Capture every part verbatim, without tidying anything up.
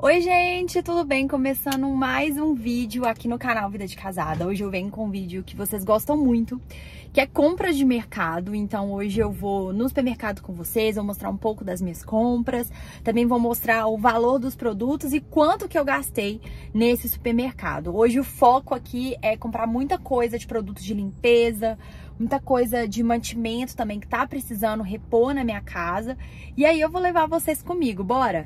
Oi gente, tudo bem? Começando mais um vídeo aqui no canal Vida de Casada. Hoje eu venho com um vídeo que vocês gostam muito, que é compras de mercado. Então hoje eu vou no supermercado com vocês, vou mostrar um pouco das minhas compras, também vou mostrar o valor dos produtos e quanto que eu gastei nesse supermercado. Hoje o foco aqui é comprar muita coisa de produtos de limpeza, muita coisa de mantimento também que tá precisando repor na minha casa. E aí eu vou levar vocês comigo, bora?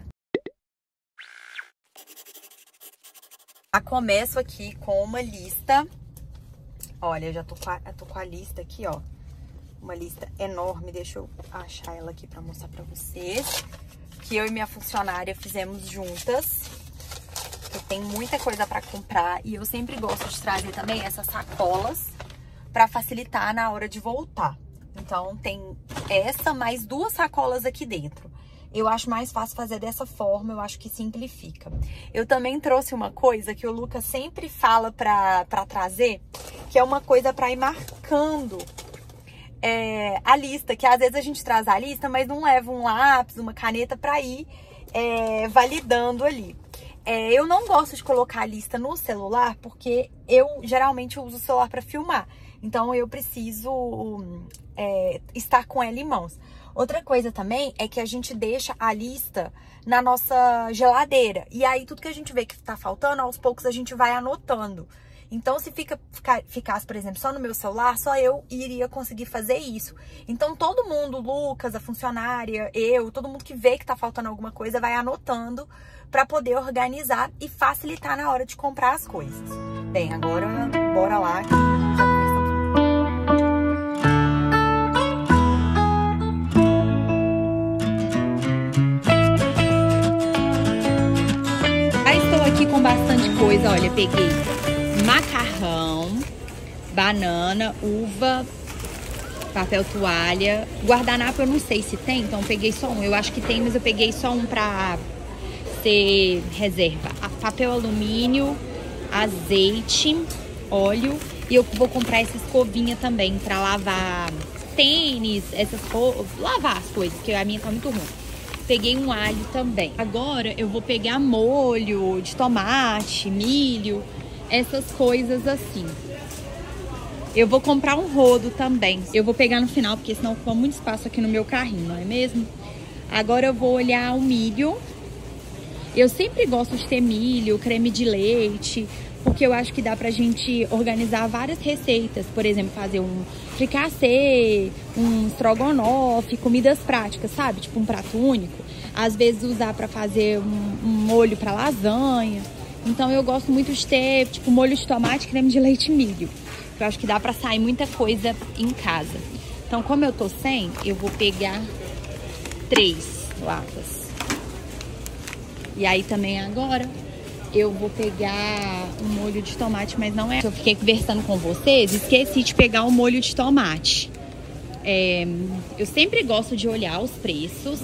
Já começo aqui com uma lista. Olha, eu já tô com, a, eu tô com a lista aqui, ó. Uma lista enorme. Deixa eu achar ela aqui pra mostrar pra vocês. Que eu e minha funcionária fizemos juntas. Eu tenho muita coisa pra comprar. E eu sempre gosto de trazer também essas sacolas pra facilitar na hora de voltar. Então, tem essa mais duas sacolas aqui dentro. Eu acho mais fácil fazer dessa forma, eu acho que simplifica. Eu também trouxe uma coisa que o Lucas sempre fala pra, pra trazer, que é uma coisa pra ir marcando é, a lista, que às vezes a gente traz a lista, mas não leva um lápis, uma caneta pra ir é, validando ali. É, eu não gosto de colocar a lista no celular, porque eu geralmente uso o celular pra filmar. Então eu preciso é, estar com ela em mãos. Outra coisa também é que a gente deixa a lista na nossa geladeira. E aí, tudo que a gente vê que tá faltando, aos poucos a gente vai anotando. Então, se fica, fica, ficasse, por exemplo, só no meu celular, só eu iria conseguir fazer isso. Então, todo mundo, Lucas, a funcionária, eu, todo mundo que vê que tá faltando alguma coisa, vai anotando pra poder organizar e facilitar na hora de comprar as coisas. Bem, agora, bora lá. Com bastante coisa, olha, peguei macarrão, banana, uva, papel toalha, guardanapo eu não sei se tem, então eu peguei só um, eu acho que tem, mas eu peguei só um pra ser reserva. Papel alumínio, azeite, óleo, e eu vou comprar essa escovinha também pra lavar tênis, essas coisas, lavar as coisas, porque a minha tá muito ruim. Peguei um alho também. Agora eu vou pegar molho de tomate, milho, essas coisas assim. Eu vou comprar um rodo também. Eu vou pegar no final, porque senão ocupa muito espaço aqui no meu carrinho, não é mesmo? Agora eu vou olhar o milho. Eu sempre gosto de ter milho, creme de leite, porque eu acho que dá pra gente organizar várias receitas. Por exemplo, fazer um fricassê, um estrogonofe, comidas práticas, sabe? Tipo um prato único. Às vezes usar pra fazer um, um molho pra lasanha. Então eu gosto muito de ter, tipo, molho de tomate, creme de leite e milho. Eu acho que dá pra sair muita coisa em casa. Então, como eu tô sem, eu vou pegar três latas. E aí também agora eu vou pegar um molho de tomate, mas não é... Eu fiquei conversando com vocês, esqueci de pegar o molho de tomate. É, eu sempre gosto de olhar os preços.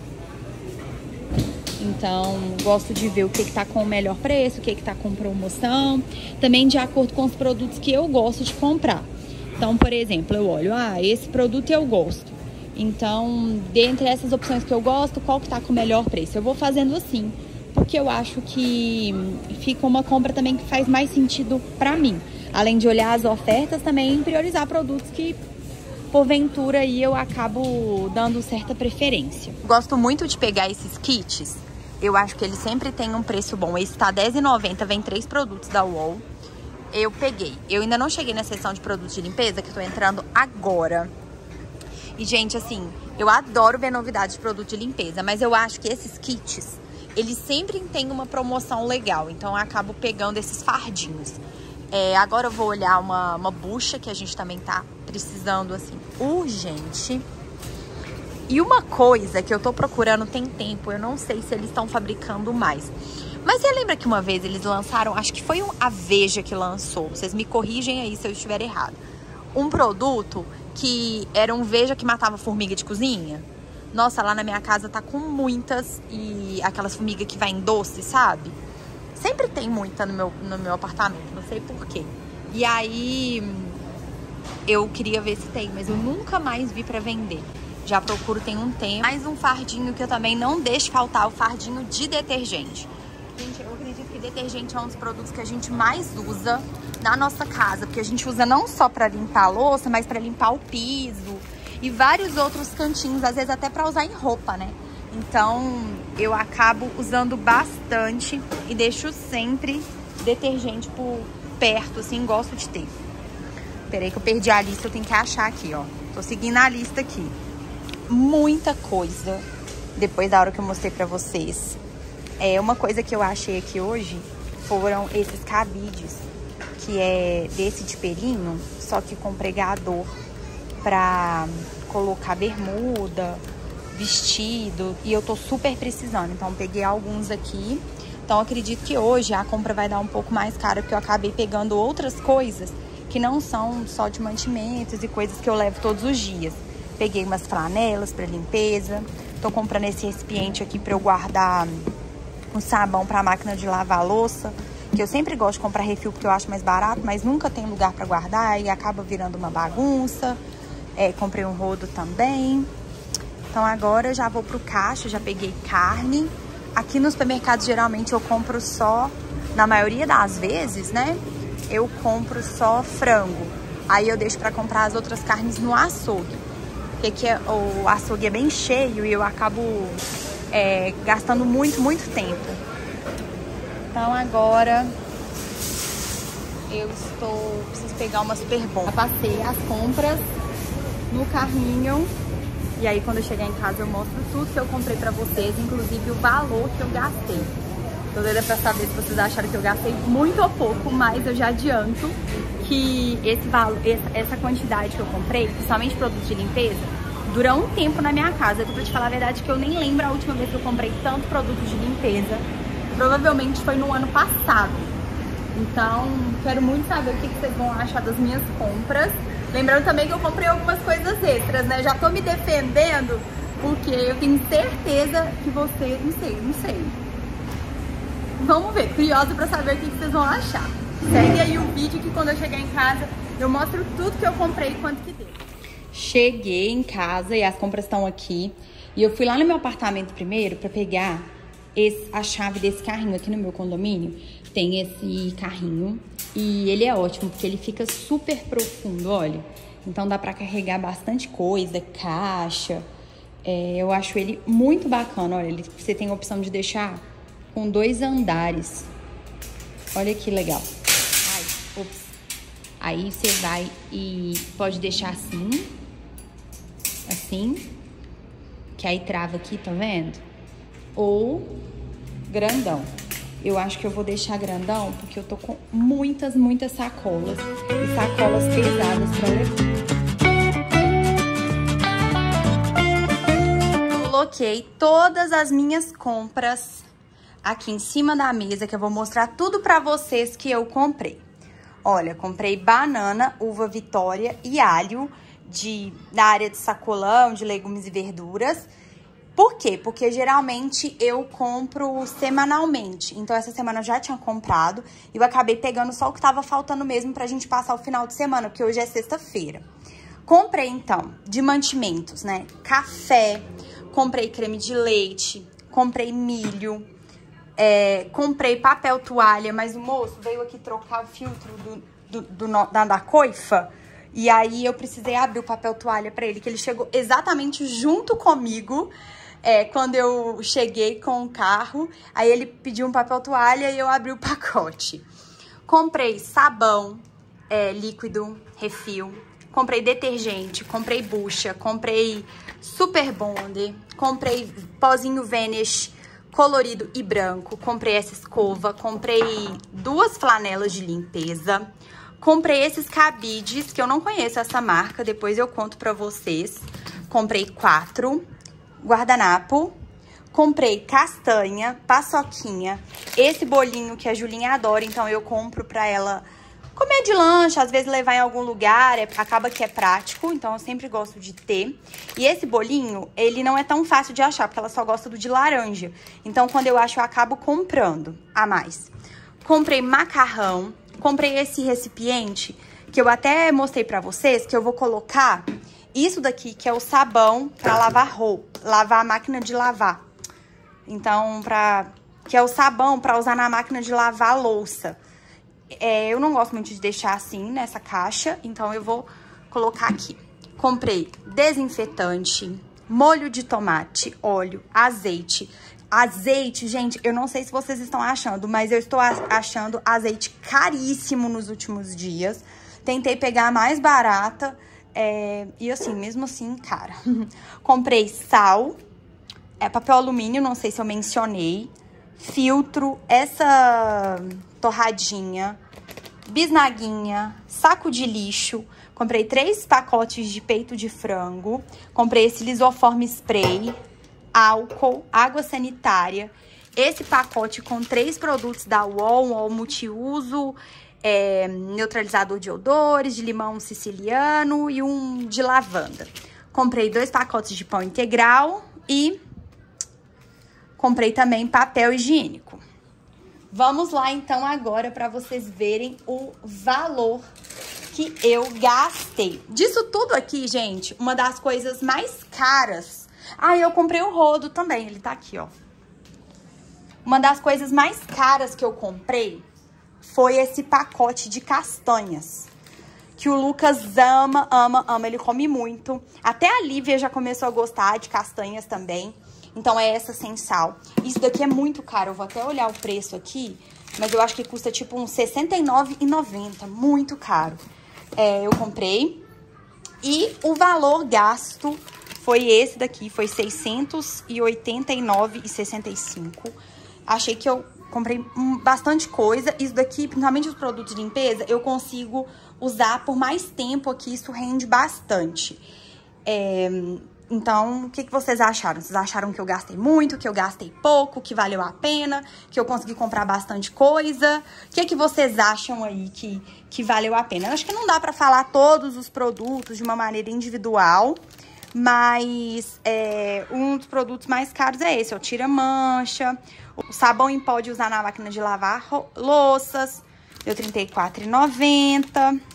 Então, gosto de ver o que que tá com o melhor preço, o que que tá com promoção. Também de acordo com os produtos que eu gosto de comprar. Então, por exemplo, eu olho, ah, esse produto eu gosto. Então, dentre essas opções que eu gosto, qual que tá com o melhor preço? Eu vou fazendo assim, porque eu acho que fica uma compra também que faz mais sentido pra mim. Além de olhar as ofertas, também priorizar produtos que, porventura, aí eu acabo dando certa preferência. Gosto muito de pegar esses kits. Eu acho que eles sempre têm um preço bom. Esse tá dez reais e noventa centavos, vem três produtos da U O L. Eu peguei. Eu ainda não cheguei na seção de produtos de limpeza, que eu tô entrando agora. E, gente, assim, eu adoro ver novidades de produto de limpeza, mas eu acho que esses kits, eles sempre têm uma promoção legal. Então, eu acabo pegando esses fardinhos. É, agora eu vou olhar uma, uma bucha, que a gente também tá precisando, assim, urgente. E uma coisa que eu tô procurando tem tempo, eu não sei se eles estão fabricando mais. Mas você lembra que uma vez eles lançaram, acho que foi a Veja que lançou, vocês me corrigem aí se eu estiver errado. Um produto que era um Veja que matava formiga de cozinha. Nossa, lá na minha casa tá com muitas, e aquelas formigas que vai em doce, sabe? Sempre tem muita no meu, no meu apartamento, não sei porquê. E aí, eu queria ver se tem, mas eu nunca mais vi pra vender. Já procuro tem um tempo. Mais um fardinho que eu também não deixo faltar, o fardinho de detergente. Gente, eu acredito que detergente é um dos produtos que a gente mais usa na nossa casa. Porque a gente usa não só pra limpar a louça, mas pra limpar o piso e vários outros cantinhos. Às vezes até pra usar em roupa, né? Então, eu acabo usando bastante e deixo sempre detergente por perto, assim, gosto de ter. Peraí que eu perdi a lista, eu tenho que achar aqui, ó. Tô seguindo a lista aqui. Muita coisa, depois da hora que eu mostrei pra vocês. É, uma coisa que eu achei aqui hoje foram esses cabides, que é desse de pelinho, só que com pregador pra colocar bermuda, vestido, e eu tô super precisando, então peguei alguns aqui. Então acredito que hoje a compra vai dar um pouco mais cara, porque eu acabei pegando outras coisas que não são só de mantimentos e coisas que eu levo todos os dias. Peguei umas flanelas pra limpeza, tô comprando esse recipiente aqui pra eu guardar um sabão pra máquina de lavar louça, que eu sempre gosto de comprar refil porque eu acho mais barato, mas nunca tem lugar pra guardar e acaba virando uma bagunça. É, comprei um rodo também. Então agora eu já vou pro caixa, já peguei carne. Aqui no supermercado geralmente eu compro só, na maioria das vezes, né? Eu compro só frango. Aí eu deixo pra comprar as outras carnes no açougue. Porque aqui é, o açougue é bem cheio e eu acabo é, gastando muito, muito tempo. Então agora eu estou... preciso pegar uma super bomba. Passei as compras no carrinho. E aí quando eu chegar em casa eu mostro tudo que eu comprei pra vocês, inclusive o valor que eu gastei. Tô doida pra saber se vocês acharam que eu gastei muito ou pouco, mas eu já adianto que esse valor, essa quantidade que eu comprei, principalmente produtos de limpeza, dura um tempo na minha casa. Eu tô pra te falar a verdade que eu nem lembro a última vez que eu comprei tanto produto de limpeza. Provavelmente foi no ano passado. Então, quero muito saber o que vocês vão achar das minhas compras. Lembrando também que eu comprei algumas coisas extras, né? Já tô me defendendo porque eu tenho certeza que você... Não sei, não sei. Vamos ver, curiosa pra saber o que vocês vão achar. Segue aí o vídeo que quando eu chegar em casa eu mostro tudo que eu comprei e quanto que deu. Cheguei em casa e as compras estão aqui. E eu fui lá no meu apartamento primeiro pra pegar esse, a chave desse carrinho aqui no meu condomínio. Tem esse carrinho e ele é ótimo porque ele fica super profundo, olha. Então dá pra carregar bastante coisa, caixa. É, eu acho ele muito bacana, olha. Ele, você tem a opção de deixar com dois andares. Olha que legal. Ai, ops. Aí você vai e pode deixar assim. Assim. Que aí trava aqui, tá vendo? Ou grandão. Eu acho que eu vou deixar grandão porque eu tô com muitas, muitas sacolas. E sacolas pesadas pra levar. Coloquei todas as minhas compras aqui em cima da mesa, que eu vou mostrar tudo pra vocês que eu comprei. Olha, comprei banana, uva Vitória e alho de, da área de sacolão, de legumes e verduras. Por quê? Porque geralmente eu compro semanalmente. Então essa semana eu já tinha comprado e eu acabei pegando só o que tava faltando mesmo pra gente passar o final de semana, porque hoje é sexta-feira. Comprei então de mantimentos, né? Café, comprei creme de leite, comprei milho. É, comprei papel toalha, mas o moço veio aqui trocar o filtro do, do, do, da, da coifa. E aí eu precisei abrir o papel toalha pra ele, que ele chegou exatamente junto comigo. É, quando eu cheguei com o carro, aí ele pediu um papel toalha e eu abri o pacote. Comprei sabão é, líquido, refil. Comprei detergente, comprei bucha, comprei Super Bond, comprei pozinho Vanish colorido e branco, comprei essa escova, comprei duas flanelas de limpeza, comprei esses cabides, que eu não conheço essa marca, depois eu conto pra vocês. Comprei quatro, guardanapo, comprei castanha, paçoquinha, esse bolinho que a Julinha adora, então eu compro pra ela comer de lanche, às vezes levar em algum lugar, é, acaba que é prático, então eu sempre gosto de ter. E esse bolinho, ele não é tão fácil de achar, porque ela só gosta do de laranja. Então, quando eu acho, eu acabo comprando a mais. Comprei macarrão, comprei esse recipiente, que eu até mostrei pra vocês, que eu vou colocar isso daqui, que é o sabão pra lavar roupa, lavar a máquina de lavar. Então, pra que é o sabão pra usar na máquina de lavar louça. É, eu não gosto muito de deixar assim nessa caixa, então eu vou colocar aqui. Comprei desinfetante, molho de tomate, óleo, azeite. Azeite, gente, eu não sei se vocês estão achando, mas eu estou achando azeite caríssimo nos últimos dias. Tentei pegar a mais barata, é, e assim, mesmo assim, cara. Comprei sal, é, papel alumínio, não sei se eu mencionei, filtro, essa torradinha, bisnaguinha, saco de lixo. Comprei três pacotes de peito de frango, comprei esse lisoforme spray, álcool, água sanitária, esse pacote com três produtos da U O L, U O L multiuso, é, neutralizador de odores, de limão siciliano e um de lavanda. Comprei dois pacotes de pão integral e comprei também papel higiênico. Vamos lá então agora para vocês verem o valor que eu gastei. Disso tudo aqui, gente, uma das coisas mais caras... Ah, eu comprei o rodo também, ele tá aqui, ó. Uma das coisas mais caras que eu comprei foi esse pacote de castanhas. Que o Lucas ama, ama, ama, ele come muito. Até a Lívia já começou a gostar de castanhas também. Então é essa sem sal. Isso daqui é muito caro, eu vou até olhar o preço aqui. Mas eu acho que custa tipo uns sessenta e nove reais e noventa centavos, muito caro. É, eu comprei. E o valor gasto... foi esse daqui, foi seiscentos e oitenta e nove reais e sessenta e cinco centavos. Achei que eu comprei bastante coisa. Isso daqui, principalmente os produtos de limpeza, eu consigo usar por mais tempo aqui. Isso rende bastante. É, então, o que, que vocês acharam? Vocês acharam que eu gastei muito, que eu gastei pouco, que valeu a pena, que eu consegui comprar bastante coisa? O que, que vocês acham aí que, que valeu a pena? Eu acho que não dá pra falar todos os produtos de uma maneira individual. Mas é, um dos produtos mais caros é esse, ó, tira mancha. O sabão em pó de usar na máquina de lavar louças, deu trinta e quatro reais e noventa centavos.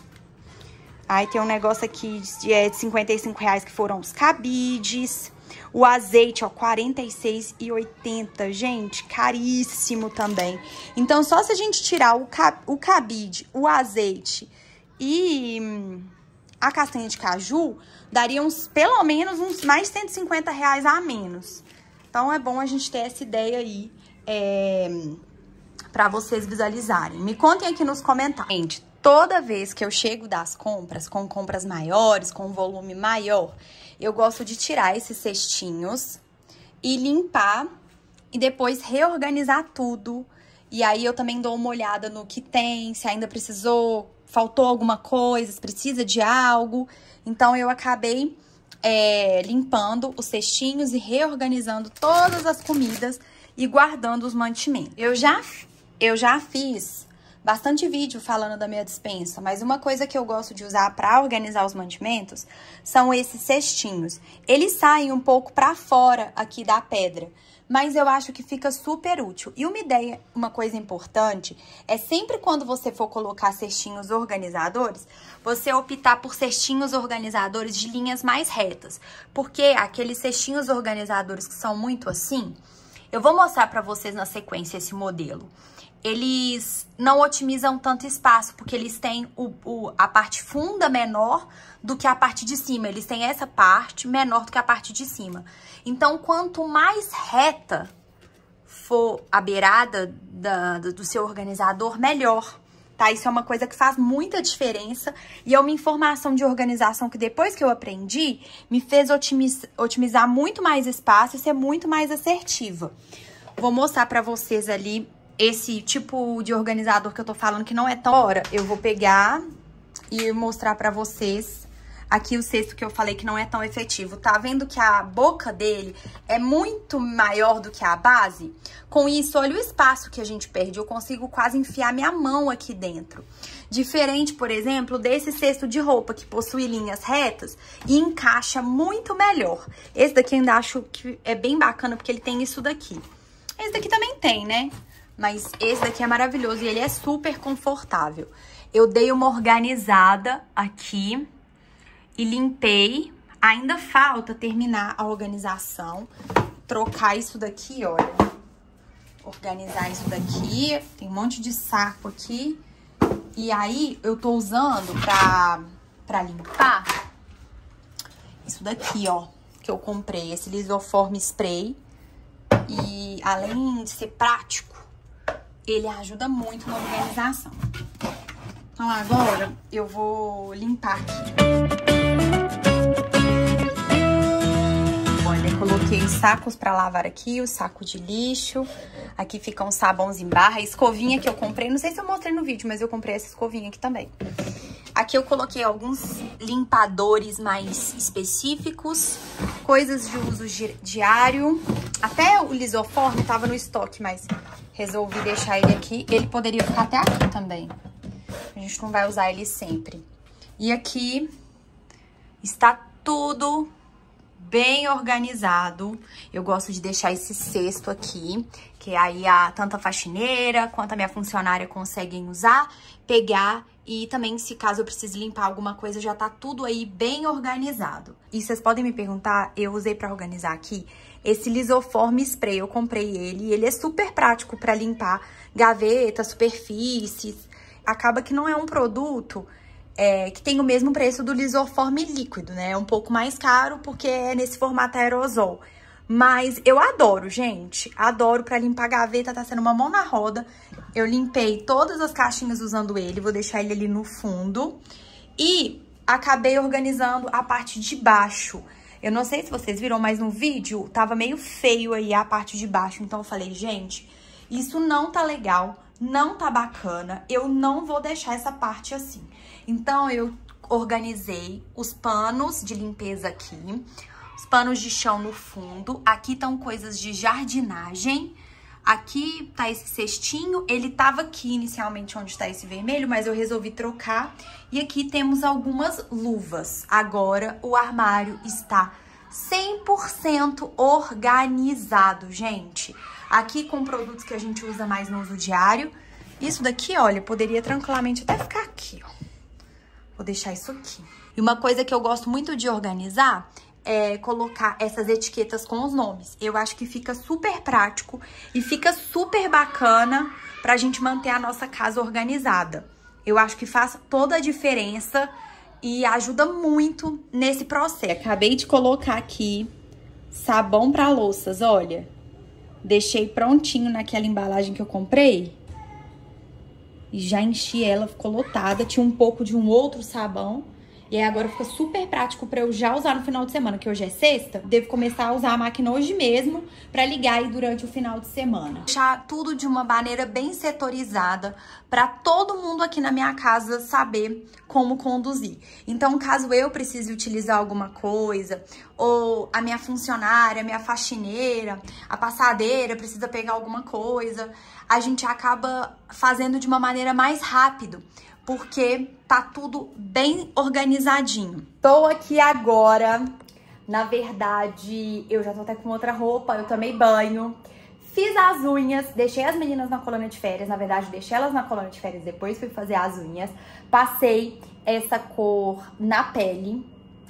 Aí tem um negócio aqui de, é, de cinquenta e cinco reais que foram os cabides. O azeite, ó, quarenta e seis reais e oitenta centavos, gente, caríssimo também. Então, só se a gente tirar o, o cabide, o azeite e... Hum, a castanha de caju daria uns, pelo menos, uns mais de cento e cinquenta reais a menos. Então, é bom a gente ter essa ideia aí, é, pra vocês visualizarem. Me contem aqui nos comentários. Gente, toda vez que eu chego das compras, com compras maiores, com um volume maior, eu gosto de tirar esses cestinhos e limpar e depois reorganizar tudo. E aí, eu também dou uma olhada no que tem, se ainda precisou... faltou alguma coisa, precisa de algo. Então, eu acabei é, limpando os cestinhos e reorganizando todas as comidas e guardando os mantimentos. Eu já, eu já fiz bastante vídeo falando da minha despensa, mas uma coisa que eu gosto de usar para organizar os mantimentos são esses cestinhos. Eles saem um pouco para fora aqui da pedra, mas eu acho que fica super útil. E uma ideia, uma coisa importante, é sempre quando você for colocar cestinhos organizadores, você optar por cestinhos organizadores de linhas mais retas. Porque aqueles cestinhos organizadores que são muito assim, eu vou mostrar pra vocês na sequência esse modelo. Eles não otimizam tanto espaço, porque eles têm o, o, a parte funda menor do que a parte de cima. Eles têm essa parte menor do que a parte de cima. Então, quanto mais reta for a beirada da, do seu organizador, melhor, tá? Isso é uma coisa que faz muita diferença e é uma informação de organização que depois que eu aprendi, me fez otimiz, otimizar muito mais espaço e ser muito mais assertiva. Vou mostrar pra vocês ali esse tipo de organizador que eu tô falando que não é tão... Agora, eu vou pegar e mostrar pra vocês aqui o cesto que eu falei que não é tão efetivo. Tá vendo que a boca dele é muito maior do que a base? Com isso, olha o espaço que a gente perde. Eu consigo quase enfiar minha mão aqui dentro. Diferente, por exemplo, desse cesto de roupa que possui linhas retas e encaixa muito melhor. Esse daqui eu ainda acho que é bem bacana porque ele tem isso daqui. Esse daqui também tem, né? Mas esse daqui é maravilhoso e ele é super confortável. Eu dei uma organizada aqui e limpei. Ainda falta terminar a organização. Trocar isso daqui, olha. organizar isso daqui. Tem um monte de saco aqui. E aí, eu tô usando pra, pra limpar isso daqui, ó. Que eu comprei, esse Lisoform Spray. E além de ser prático, ele ajuda muito na organização. Então agora eu vou limpar aqui. Olha, coloquei os sacos pra lavar aqui, o saco de lixo. Aqui fica um sabãozinho em barra, a escovinha que eu comprei. Não sei se eu mostrei no vídeo, mas eu comprei essa escovinha aqui também. Aqui eu coloquei alguns limpadores mais específicos, coisas de uso diário. Até o Lisoform tava no estoque, mas resolvi deixar ele aqui. Ele poderia ficar até aqui também. A gente não vai usar ele sempre. E aqui está tudo bem organizado. Eu gosto de deixar esse cesto aqui, que aí a, tanto a faxineira quanto a minha funcionária conseguem usar, pegar. E também, se caso eu precise limpar alguma coisa, já tá tudo aí bem organizado. E vocês podem me perguntar, eu usei pra organizar aqui esse Lisoform Spray. Eu comprei ele e ele é super prático pra limpar gavetas, superfícies. Acaba que não é um produto é, que tem o mesmo preço do Lisoform líquido, né? É um pouco mais caro porque é nesse formato aerosol. Mas eu adoro, gente. Adoro pra limpar gaveta, tá sendo uma mão na roda. Eu limpei todas as caixinhas usando ele, vou deixar ele ali no fundo. E acabei organizando a parte de baixo. Eu não sei se vocês viram, mas no vídeo tava meio feio aí a parte de baixo. Então eu falei, gente, isso não tá legal, não tá bacana. Eu não vou deixar essa parte assim. Então eu organizei os panos de limpeza aqui. Os panos de chão no fundo. Aqui estão coisas de jardinagem. Aqui tá esse cestinho. Ele tava aqui inicialmente onde tá esse vermelho, mas eu resolvi trocar. E aqui temos algumas luvas. Agora o armário está cem por cento organizado, gente. Aqui com produtos que a gente usa mais no uso diário. Isso daqui, olha, poderia tranquilamente até ficar aqui, ó. Vou deixar isso aqui. E uma coisa que eu gosto muito de organizar é colocar essas etiquetas com os nomes. Eu acho que fica super prático e fica super bacana pra gente manter a nossa casa organizada. Eu acho que faz toda a diferença e ajuda muito nesse processo. Acabei de colocar aqui sabão pra louças, olha. Deixei prontinho naquela embalagem que eu comprei. E já enchi ela, ficou lotada. Tinha um pouco de um outro sabão. E aí agora fica super prático pra eu já usar no final de semana, que hoje é sexta. Devo começar a usar a máquina hoje mesmo pra ligar aí durante o final de semana. Deixar tudo de uma maneira bem setorizada pra todo mundo aqui na minha casa saber como conduzir. Então, caso eu precise utilizar alguma coisa, ou a minha funcionária, a minha faxineira, a passadeira precisa pegar alguma coisa, a gente acaba fazendo de uma maneira mais rápida, porque tá tudo bem organizadinho. Tô aqui agora, na verdade, eu já tô até com outra roupa, eu tomei banho, fiz as unhas, deixei as meninas na colônia de férias, na verdade, deixei elas na colônia de férias, depois fui fazer as unhas, passei essa cor na pele,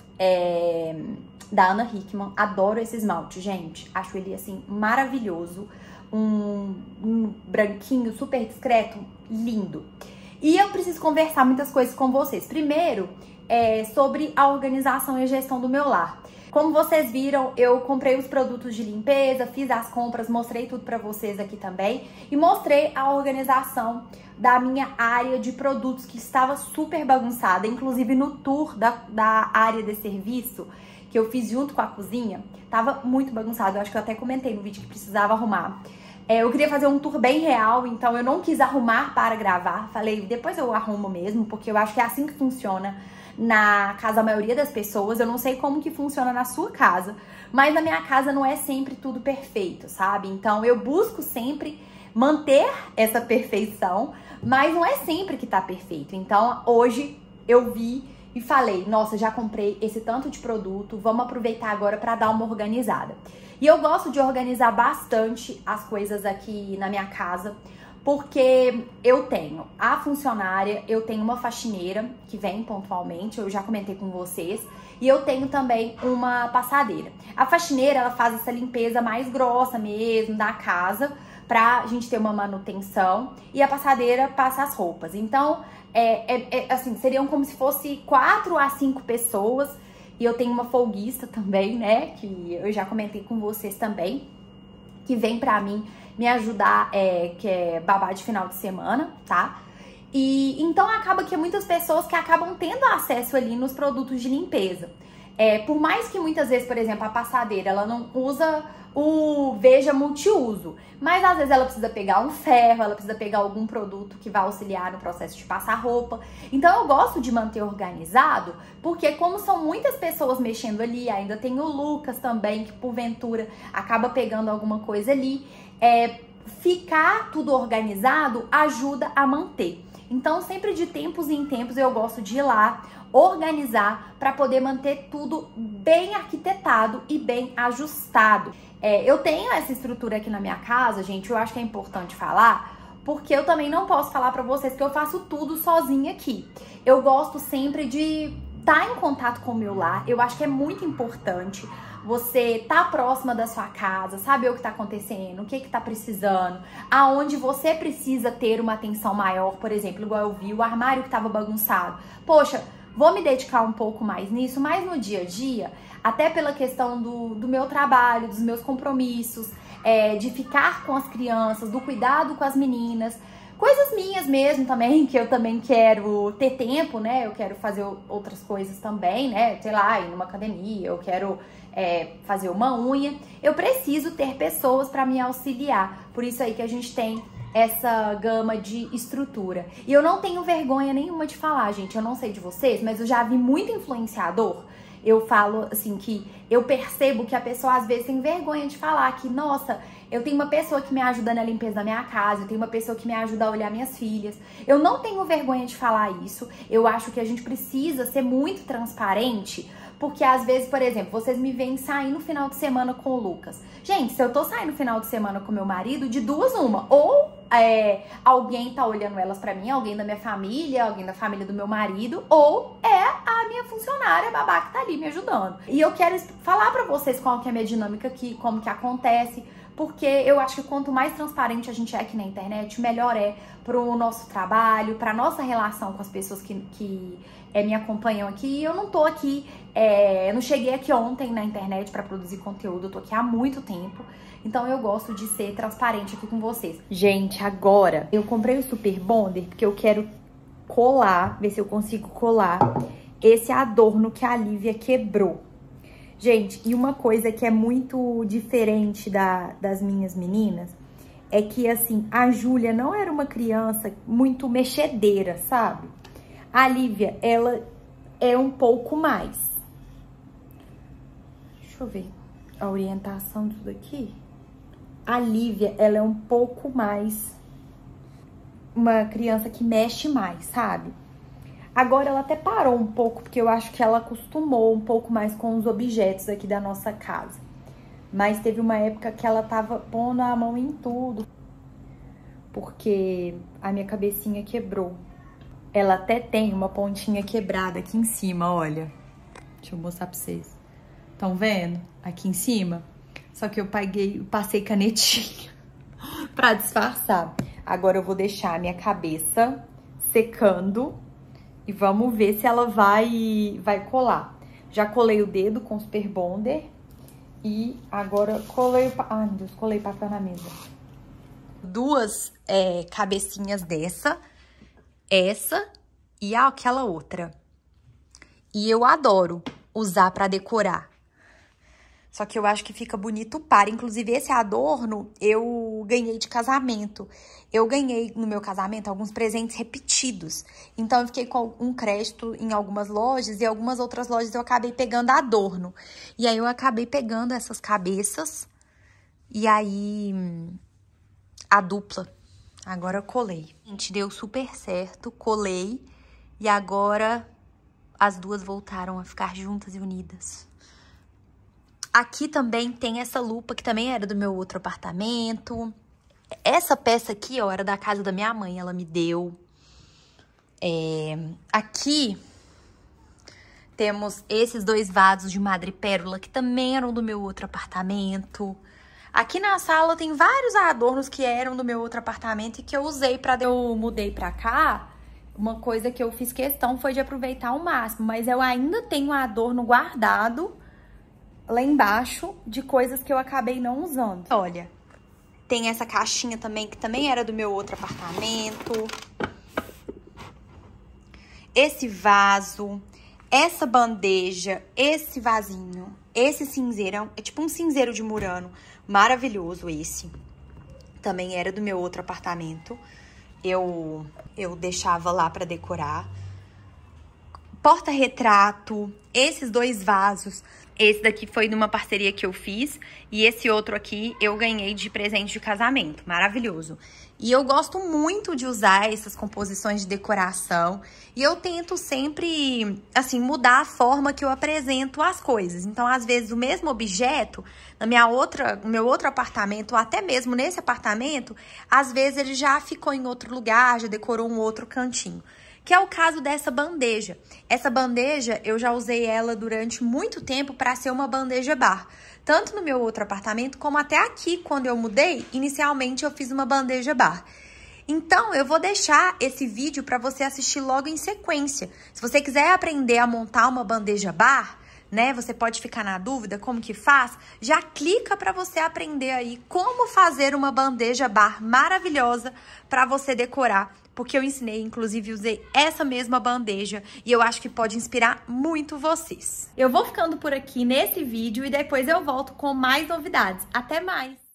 é, da Ana Hickman, adoro esse esmalte, gente, acho ele, assim, maravilhoso, um, um branquinho super discreto, lindo. E eu preciso conversar muitas coisas com vocês. Primeiro, é, sobre a organização e a gestão do meu lar. Como vocês viram, eu comprei os produtos de limpeza, fiz as compras, mostrei tudo pra vocês aqui também. E mostrei a organização da minha área de produtos, que estava super bagunçada. Inclusive no tour da, da área de serviço, que eu fiz junto com a cozinha, tava muito bagunçado. Eu acho que eu até comentei no vídeo que precisava arrumar. É, eu queria fazer um tour bem real, então eu não quis arrumar para gravar. Falei, depois eu arrumo mesmo, porque eu acho que é assim que funciona na casa da maioria das pessoas. Eu não sei como que funciona na sua casa, mas na minha casa não é sempre tudo perfeito, sabe? Então eu busco sempre manter essa perfeição, mas não é sempre que tá perfeito. Então hoje eu vi e falei, nossa, já comprei esse tanto de produto, vamos aproveitar agora para dar uma organizada. E eu gosto de organizar bastante as coisas aqui na minha casa, porque eu tenho a funcionária, eu tenho uma faxineira que vem pontualmente, eu já comentei com vocês, e eu tenho também uma passadeira. A faxineira, ela faz essa limpeza mais grossa mesmo da casa, pra gente ter uma manutenção e a passadeira passa as roupas. Então, é, é, é, assim, seriam como se fosse quatro a cinco pessoas. E eu tenho uma folguista também, né, que eu já comentei com vocês também, que vem pra mim me ajudar, é, que é babá de final de semana, tá? E então acaba que muitas pessoas que acabam tendo acesso ali nos produtos de limpeza. É, por mais que muitas vezes, por exemplo, a passadeira, ela não usa o Veja multiuso, mas às vezes ela precisa pegar um ferro, ela precisa pegar algum produto que vai auxiliar no processo de passar roupa. Então eu gosto de manter organizado, porque como são muitas pessoas mexendo ali, ainda tem o Lucas também, que porventura acaba pegando alguma coisa ali, é, ficar tudo organizado ajuda a manter. Então sempre de tempos em tempos eu gosto de ir lá, organizar para poder manter tudo bem arquitetado e bem ajustado. É, eu tenho essa estrutura aqui na minha casa, gente, eu acho que é importante falar, porque eu também não posso falar para vocês que eu faço tudo sozinha aqui. Eu gosto sempre de estar em contato com o meu lar, eu acho que é muito importante você tá próxima da sua casa, saber o que tá acontecendo, o que que tá precisando, aonde você precisa ter uma atenção maior, por exemplo, igual eu vi o armário que tava bagunçado. Poxa, vou me dedicar um pouco mais nisso, mas no dia a dia, até pela questão do, do meu trabalho, dos meus compromissos, é, de ficar com as crianças, do cuidado com as meninas, coisas minhas mesmo também, que eu também quero ter tempo, né? Eu quero fazer outras coisas também, né? Sei lá, ir numa academia, eu quero é, fazer uma unha. Eu preciso ter pessoas para me auxiliar. Por isso aí que a gente tem essa gama de estrutura. E eu não tenho vergonha nenhuma de falar, gente. Eu não sei de vocês, mas eu já vi muito influenciador. Eu falo assim que eu percebo que a pessoa às vezes tem vergonha de falar que, nossa, eu tenho uma pessoa que me ajuda na limpeza da minha casa, eu tenho uma pessoa que me ajuda a olhar minhas filhas. Eu não tenho vergonha de falar isso. Eu acho que a gente precisa ser muito transparente, porque às vezes, por exemplo, vocês me veem sair no final de semana com o Lucas. Gente, se eu tô saindo no final de semana com meu marido, de duas uma, ou é, alguém tá olhando elas pra mim, alguém da minha família, alguém da família do meu marido, ou é a minha funcionária, a babá que tá ali me ajudando. E eu quero falar pra vocês qual que é a minha dinâmica aqui, como que acontece, porque eu acho que quanto mais transparente a gente é aqui na internet, melhor é pro nosso trabalho, pra nossa relação com as pessoas que, que é, me acompanham aqui. Eu não tô aqui, é, eu não cheguei aqui ontem na internet pra produzir conteúdo, eu tô aqui há muito tempo. Então eu gosto de ser transparente aqui com vocês. Gente, agora eu comprei o Super Bonder porque eu quero colar, ver se eu consigo colar esse adorno que a Lívia quebrou. Gente, e uma coisa que é muito diferente da, das minhas meninas é que, assim, a Júlia não era uma criança muito mexedeira, sabe? A Lívia, ela é um pouco mais. Deixa eu ver a orientação disso daqui. A Lívia, ela é um pouco mais uma criança que mexe mais, sabe? Agora ela até parou um pouco, porque eu acho que ela acostumou um pouco mais com os objetos aqui da nossa casa. Mas teve uma época que ela tava pondo a mão em tudo, porque a minha cabecinha quebrou. Ela até tem uma pontinha quebrada aqui em cima, olha. Deixa eu mostrar pra vocês. Estão vendo? Aqui em cima. Só que eu paguei, passei canetinha pra disfarçar. Agora eu vou deixar a minha cabeça secando e vamos ver se ela vai, vai colar. Já colei o dedo com o Super Bonder e agora colei o... Ai, meu Deus, colei papel na mesa. Duas é, cabecinhas dessa, essa e aquela outra. E eu adoro usar pra decorar. Só que eu acho que fica bonito para. Inclusive, esse adorno eu ganhei de casamento. Eu ganhei no meu casamento alguns presentes repetidos. Então, eu fiquei com um crédito em algumas lojas e algumas outras lojas eu acabei pegando adorno. E aí, eu acabei pegando essas cabeças e aí a dupla. Agora eu colei. Gente, deu super certo, colei e agora as duas voltaram a ficar juntas e unidas. Aqui também tem essa lupa, que também era do meu outro apartamento. Essa peça aqui, ó, era da casa da minha mãe, ela me deu. É... Aqui temos esses dois vasos de madrepérola, que também eram do meu outro apartamento. Aqui na sala tem vários adornos que eram do meu outro apartamento e que eu usei pra... Eu mudei pra cá, uma coisa que eu fiz questão foi de aproveitar ao máximo, mas eu ainda tenho adorno guardado lá embaixo de coisas que eu acabei não usando. Olha, tem essa caixinha também, que também era do meu outro apartamento. Esse vaso, essa bandeja, esse vasinho, esse cinzeirão, é tipo um cinzeiro de Murano, maravilhoso esse. Também era do meu outro apartamento. Eu, eu deixava lá pra decorar. Porta-retrato, esses dois vasos. Esse daqui foi numa parceria que eu fiz e esse outro aqui eu ganhei de presente de casamento. Maravilhoso. E eu gosto muito de usar essas composições de decoração e eu tento sempre, assim, mudar a forma que eu apresento as coisas. Então, às vezes, o mesmo objeto, na minha outra, no meu outro apartamento, ou até mesmo nesse apartamento, às vezes ele já ficou em outro lugar, já decorou um outro cantinho. Que é o caso dessa bandeja. Essa bandeja, eu já usei ela durante muito tempo para ser uma bandeja bar. Tanto no meu outro apartamento, como até aqui, quando eu mudei, inicialmente eu fiz uma bandeja bar. Então, eu vou deixar esse vídeo para você assistir logo em sequência. Se você quiser aprender a montar uma bandeja bar, né, você pode ficar na dúvida como que faz, já clica para você aprender aí como fazer uma bandeja bar maravilhosa para você decorar. Porque eu ensinei, inclusive usei essa mesma bandeja e eu acho que pode inspirar muito vocês. Eu vou ficando por aqui nesse vídeo e depois eu volto com mais novidades. Até mais!